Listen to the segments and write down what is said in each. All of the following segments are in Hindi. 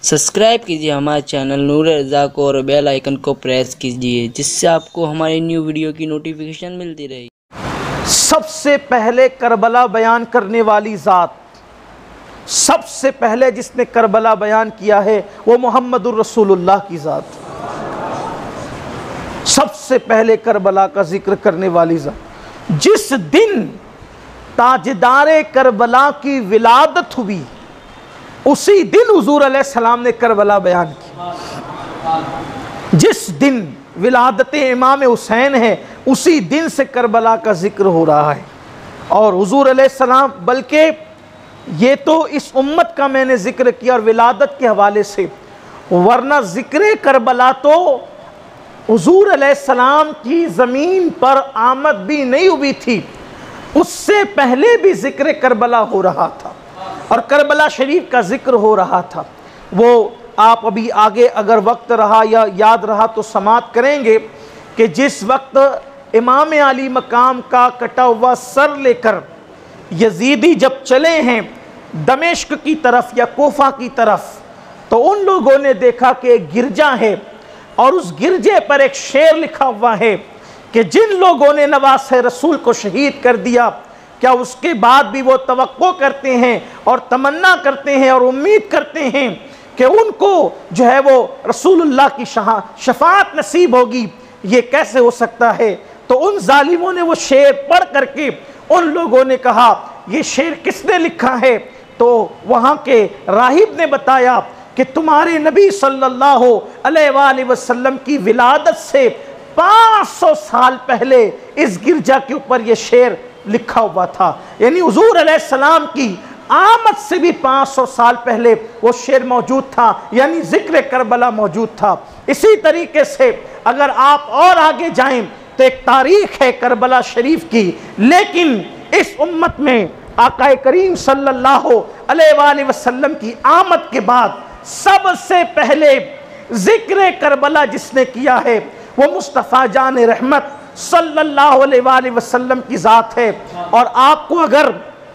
सब्सक्राइब कीजिए हमारे चैनल नूर रज़ा को और बेल आइकन को प्रेस कीजिए, जिससे आपको हमारी न्यू वीडियो की नोटिफिकेशन मिलती रहे। सबसे पहले करबला बयान करने वाली ज़ात, सबसे पहले जिसने करबला बयान किया है वो मोहम्मदुर रसूलुल्लाह की ज़ात। सबसे पहले करबला का जिक्र करने वाली ज़ात। जिस दिन ताजदारे करबला की विलादत हुई उसी दिन हुजूर अलैहिस्सलाम ने करबला बयान की। जिस दिन विलादत इमाम हुसैन है उसी दिन से करबला का जिक्र हो रहा है। और हुजूर अलैहिस्सलाम, बल्कि ये तो इस उम्मत का मैंने जिक्र किया और विलादत के हवाले से, वरना जिक्र करबला तो हुजूर अलैहिस्सलाम की ज़मीन पर आमद भी नहीं हुई थी, उससे पहले भी जिक्र करबला हो रहा था और करबला शरीफ का जिक्र हो रहा था। वो आप अभी आगे अगर वक्त रहा या याद रहा तो समात करेंगे कि जिस वक्त इमाम अली मकाम का कटा हुआ सर लेकर यजीदी जब चले हैं दमिश्क की तरफ या कोफा की तरफ, तो उन लोगों ने देखा कि एक गिरजा है और उस गिरजे पर एक शेर लिखा हुआ है कि जिन लोगों ने नवासे रसूल को शहीद कर दिया, क्या उसके बाद भी वो तवक्को करते हैं और तमन्ना करते हैं और उम्मीद करते हैं कि उनको जो है वो रसूलुल्लाह की शफाअत नसीब होगी? ये कैसे हो सकता है? तो उन जालिमों ने वो शेर पढ़ करके उन लोगों ने कहा, ये शेर किसने लिखा है? तो वहाँ के राहिब ने बताया कि तुम्हारे नबी सल्लल्लाहु अलैहि वसल्लम की विलादत से 500 साल पहले इस गिरजा के ऊपर ये शेर लिखा हुआ था। यानी हुजूर अलैहिस्सलाम की आमद से भी 500 साल पहले वो शेर मौजूद था, यानी जिक्र करबला मौजूद था। इसी तरीके से अगर आप और आगे जाएं तो एक तारीख है करबला शरीफ की, लेकिन इस उम्मत में आका करीम सल्लल्लाहु अलैहि वसल्लम की आमद के बाद सबसे पहले जिक्र करबला जिसने किया है वो मुस्तफ़ा जान रहमत सल्लल्लाहु अलैहि वसल्लम की ज़ात है। और आपको अगर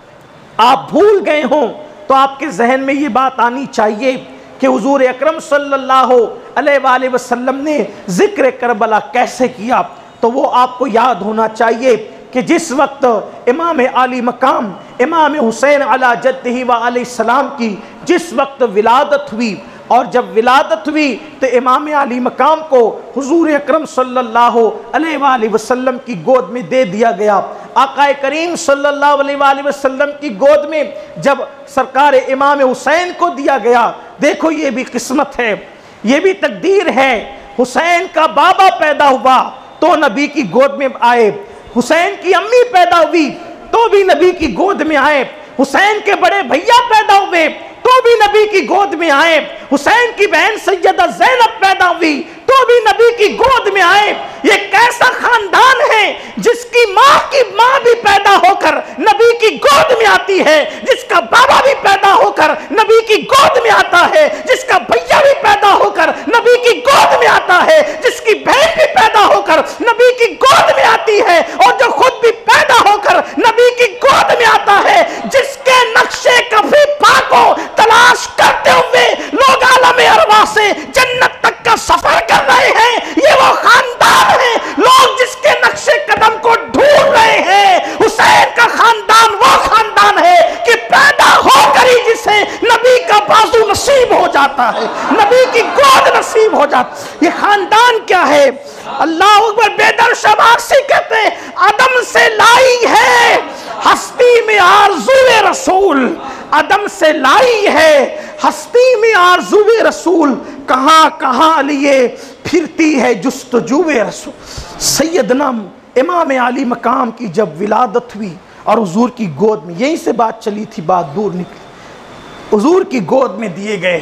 आप भूल गए हों तो आपके जहन में ये बात आनी चाहिए कि हुजूर अकरम सल्लल्लाहु अलैहि वसल्लम ने जिक्र करबला कैसे किया। तो वो आपको याद होना चाहिए कि जिस वक्त इमाम आली मकाम इमाम हुसैन अला जद्दिही व अलैहिस्सलाम की जिस वक्त विलादत हुई, और जब विलादत हुई तो इमाम अली मकाम को हुजूर अकरम सल्लल्लाहु अलैहि वसल्लम की गोद में दे दिया गया। आका करीम सल्लल्लाहु अलैहि वसल्लम की गोद में जब सरकार इमाम हुसैन को दिया गया, देखो ये भी किस्मत है, ये भी तकदीर है। हुसैन का बाबा पैदा हुआ तो नबी की गोद में आए, हुसैन की अम्मी पैदा हुई तो भी नबी की गोद में आए, हुसैन के बड़े भैया पैदा हुए तो भी नबी की गोद में आए, हुसैन की बहन सैयदा ज़ैनब पैदा हुई तो भी नबी की गोद में आए। ये कैसा खानदान है जिसकी माँ भी पैदा होकर नबी की गोद में आती है, जिसका बाबा भी पैदा होकर नबी की गोद में आता है, जिसका भैया भी पैदा होकर नबी की गोद में आता है, जिसकी बहन भी पैदा होकर नबी की गोद में आती है और जो खुद भी पैदा होकर नबी की गोद में आता है, जिसके नक्शे कभी पाको तलाश करते हुए लोग आलम अरवा से जन्नत तक का सफर कर रहे हैं, ये वो खानदान है। लोग जिसके नक्शे कदम को ढूंढ रहे हैं, हुसैन का खानदान वो खानदान है कि पैदा होकर ही जिसे नबी का बाजू नसीब हो जाता है, नबी की गोद नसीब हो जाती। ये खानदान क्या है? अल्लाह अकबर। बेदर शबासी कहते हैं, अदम से लाई है हस्ती में आरज़ूए रसूल, अदम से लाई है हस्ती में आरज़ूए रसूल, कहाँ कहाँ लिए फिरती है जुस्तजूए रसूल। सैयदना इमाम अली मकाम की जब विलादत हुई और हुजूर की गोद में, यहीं से बात चली थी, बात दूर निकली, हुजूर की गोद में दिए गए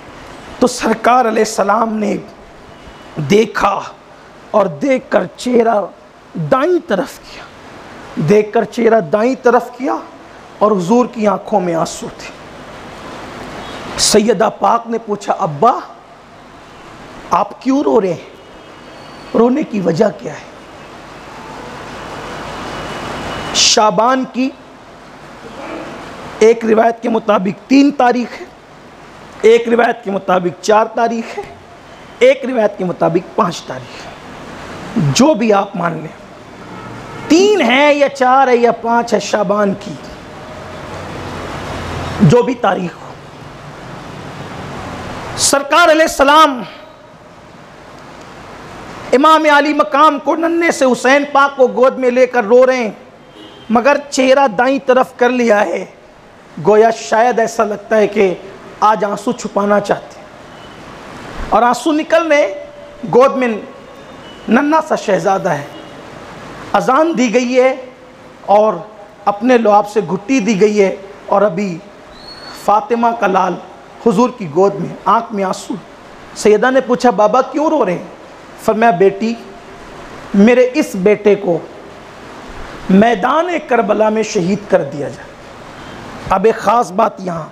तो सरकार अलैहिस्सलाम ने देखा और देखकर चेहरा दाईं तरफ किया, देखकर चेहरा दाईं तरफ किया और हुजूर की आंखों में आंसू थे। सैयदा पाक ने पूछा, अब्बा आप क्यों रो रहे हैं? रोने की वजह क्या है? शाबान की एक रिवायत के मुताबिक 3 तारीख है एक रिवायत के मुताबिक 4 तारीख है, एक रिवायत के मुताबिक 5 तारीख है, जो भी आप मान लें, 3 है या 4 है या 5 है शाबान की, जो भी तारीख हो, सरकार अलैहिस्सलाम इमाम अली मकाम को नन्हे से हुसैन पाक को गोद में लेकर रो रहे हैं, मगर चेहरा दाईं तरफ कर लिया है, गोया शायद ऐसा लगता है कि आज आंसू छुपाना चाहते हैं। और आंसू निकल रहे, गोद में नन्हा सा शहजादा है, अजान दी गई है और अपने लुआब से घुट्टी दी गई है, और अभी फातिमा का लाल हुजूर की गोद में, आंख में आंसू। सैयदा ने पूछा, बाबा क्यों रो रहे हैं? फरमाया, बेटी, मेरे इस बेटे को मैदान करबला में शहीद कर दिया जाए। अब एक ख़ास बात यहाँ,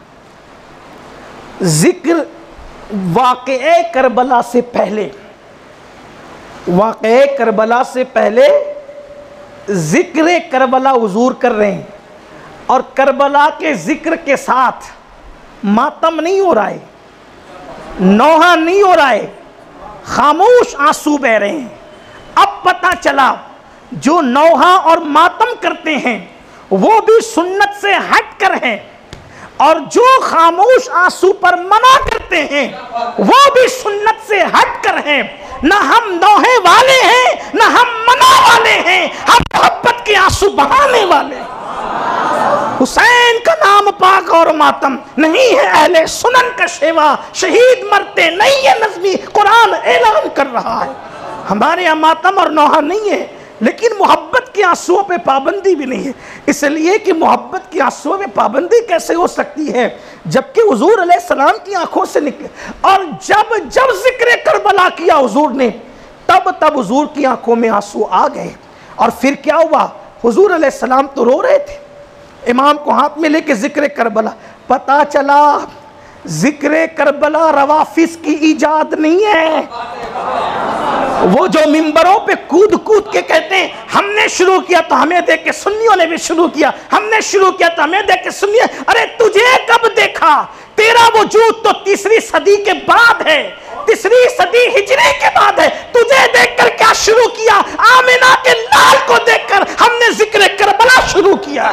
ज़िक्र वाक़े करबला से पहले, वाक़े करबला से पहले ज़िक्र करबला हुजूर कर रहे हैं, और करबला के ज़िक्र के साथ मातम नहीं हो रहा है, नौहा नहीं हो रहा है, खामोश आंसू बह रहे हैं। अब पता चला जो नौहा और मातम करते हैं वो भी सुन्नत से हटकर हैं, और जो खामोश आंसू पर मना करते हैं वो भी सुन्नत से हटकर हैं। ना हम नौहे वाले हैं, ना हम मना वाले हैं, हम मोहब्बत के आंसू बहाने वाले। हुसैन का नाम पाक और मातम नहीं है अहले सुनन का शेवा, शहीद मरते नहीं है नज़मी, कुरान ऐलान कर रहा है। हमारे यहाँ मातम और नौहा नहीं है, लेकिन मोहब्बत के आंसुओं पे पाबंदी भी नहीं है। इसलिए कि मोहब्बत के आंसुओं में पाबंदी कैसे हो सकती है जबकि हुजूर अलैहिस्सलाम की आंखों से निकले। और जब जब जिक्र करबला किया हुजूर ने, तब तब हुजूर की आंखों में आंसू आ गए। और फिर क्या हुआ, हुजूर अलैहिस्सलाम तो रो रहे थे, इमाम को हाथ में लेके जिक्र करबला। पता चला जिक्र करबला रवाफिज की इजाद नहीं है। वो जो मिंबरों पे कूद कूद के कहते हैं हमने शुरू किया तो हमें देख के सुन्नियों ने भी शुरू किया, हमने शुरू किया तो हमें देख के सुन्नियों। अरे तुझे कब देखा? तेरा वजूद तो 3री सदी के बाद है, 3री सदी हिजरी के बाद है। तुझे देखकर क्या शुरू किया? आमिना के लाल को देखकर हमने जिक्र करबला शुरू किया।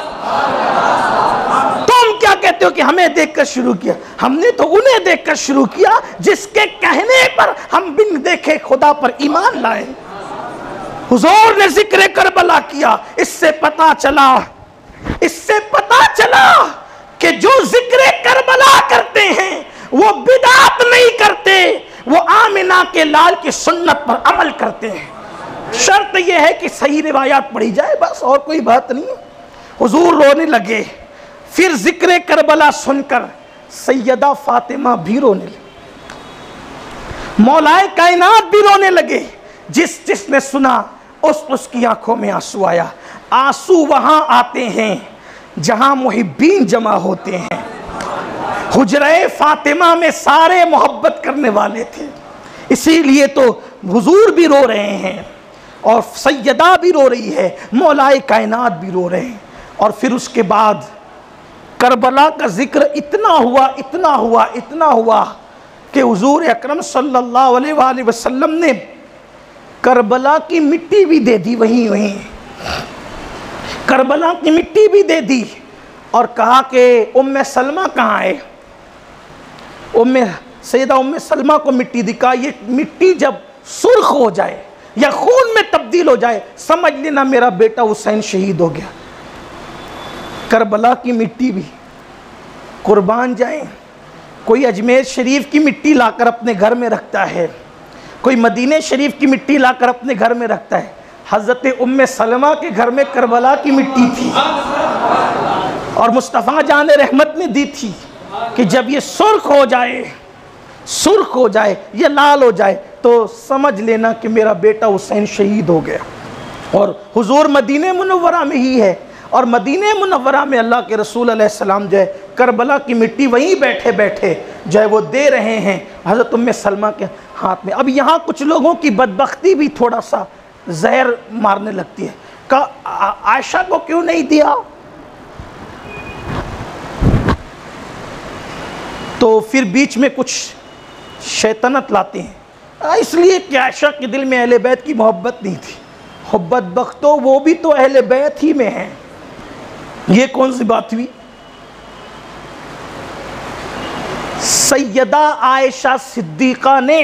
तुम क्या कहते हो कि हमें देखकर शुरू किया? हमने तो उन्हें देखकर शुरू किया जिसके कहने पर हम बिन देखे खुदा पर ईमान लाए। हुजूर ने जिक्र करबला किया। इससे पता चला कि जो जिक्र करबला करते हैं वो बिदात नहीं करते, वो आमिना के लाल की सुन्नत पर अमल करते हैं। शर्त यह है कि सही रिवायात पढ़ी जाए, बस और कोई बात नहीं। हुजूर रोने लगे। फिर जिक्र करबला सुनकर सैयदा फातिमा भी रोने लगी, मौलाए कायनात भी रोने लगे। जिसने सुना उसकी आंखों में आंसू आया। आंसू वहां आते हैं जहां मुहिब्बीन जमा होते हैं। हुजरे फातिमा में सारे मोहब्बत करने वाले थे, इसीलिए तो हुजूर भी रो रहे हैं और सैयदा भी रो रही है, मौलाए कायनात भी रो रहे हैं। और फिर उसके बाद करबला का जिक्र इतना हुआ कि हुजूर अकरम सल्लल्लाहु अलैहि वसल्लम ने करबला की मिट्टी भी दे दी, वहीं करबला की मिट्टी भी दे दी और कहा कि उम्मे सलमा कहाँ है? सैयदा उम्मे सलमा को मिट्टी दिखा। ये मिट्टी जब सुर्ख हो जाए या खून में तब्दील हो जाए, समझ लेना मेरा बेटा हुसैन शहीद हो गया। करबला की मिट्टी भी कुर्बान जाए। कोई अजमेर शरीफ की मिट्टी लाकर अपने घर में रखता है, कोई मदीने शरीफ की मिट्टी लाकर अपने घर में रखता है। हज़रत उम्मे सलमा के घर में करबला की मिट्टी थी और मुस्तफ़ा जान रहमत ने दी थी कि जब ये सुर्ख हो जाए, ये लाल हो जाए, तो समझ लेना कि मेरा बेटा हुसैन शहीद हो गया। और हुजूर मदीने मुनव्वरा में ही है, और मदीने मुनव्वरा में अल्लाह के रसूल अलैहिस्सलाम जो है करबला की मिट्टी वहीं बैठे बैठे जो है वो दे रहे हैं हज़रत उम्मे सलमा के हाथ में। अब यहाँ कुछ लोगों की बदबख्ती भी थोड़ा सा जहर मारने लगती है। आयशा को क्यों नहीं दिया? तो फिर बीच में कुछ शैतानत लाते हैं, इसलिए कि आयशा के दिल में अहले बैत की मोहब्बत नहीं थी। बदबख्तो वो भी तो अहले बैत ही में हैं। ये कौन सी बात हुई? सैयदा आयशा सिद्दीक़ा ने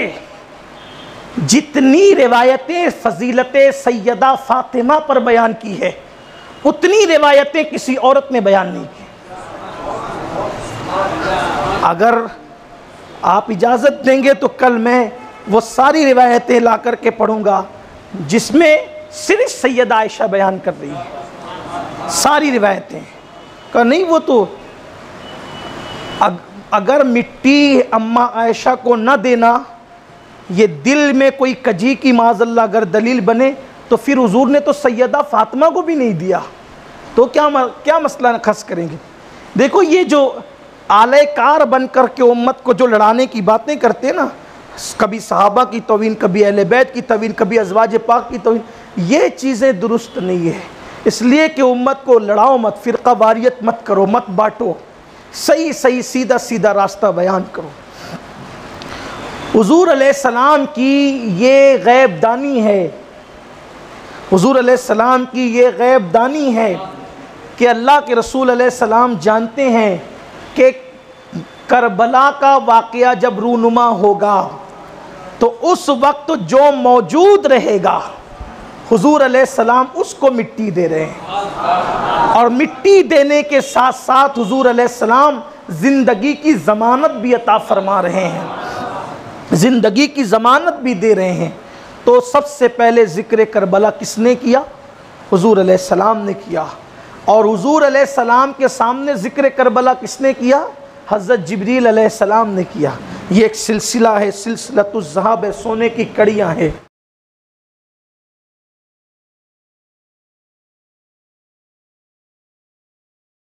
जितनी रिवायतें फजीलतें सैयदा फातिमा पर बयान की है, उतनी रिवायतें किसी औरत ने बयान नहीं की। अगर आप इजाज़त देंगे तो कल मैं वो सारी रिवायतें ला कर के पढ़ूंगा जिसमें सिर्फ सैयदा आयशा बयान कर रही है, सारी रिवायतें। का नहीं, वो तो अगर मिट्टी अम्मा आयशा को न देना ये दिल में कोई कजी की माज़ल्ला अगर दलील बने तो फिर हुजूर ने तो सैयदा फातिमा को भी नहीं दिया, तो क्या मसला खस करेंगे। देखो ये जो आलेकार बन कर के उम्मत को जो लड़ाने की बातें करते हैं ना, कभी सहाबा की तौहीन, कभी अहले बैत की तौहीन, कभी अज़वाज पाक की तौहीन, ये चीज़ें दुरुस्त नहीं है। इसलिए कि उम्मत को लड़ाओ मत, फ़िरका वारियत मत करो, मत बांटो, सही सही सीधा सीधा रास्ता बयान करो। हुजूर अलैहिस्सलाम की ये गैबदानी है, हुजूर अलैहिस्सलाम की ये गैबदानी है कि अल्लाह के रसूल अलैहिस्सलाम जानते हैं कि करबला का वाक़या जब रूनुमा होगा तो उस वक्त जो मौजूद रहेगा हुजूर अलैहिस्सलाम उसको मिट्टी दे रहे हैं, और मिट्टी देने के साथ साथ हुजूर अलैहिस्सलाम ज़िंदगी की ज़मानत भी अता फरमा रहे हैं, ज़िंदगी की ज़मानत भी दे रहे हैं। तो सबसे पहले ज़िक्र करबला किसने किया? हुजूर अलैहिस्सलाम ने किया। और हुजूर अलैहिस्सलाम के सामने ज़िक्र करबला किसने किया? हज़रत जिब्रील अलैहिस्सलाम ने किया। ये एक सिलसिला है, सिलसिलतुज़्ज़हाब है, सोने की कड़ियाँ हैं।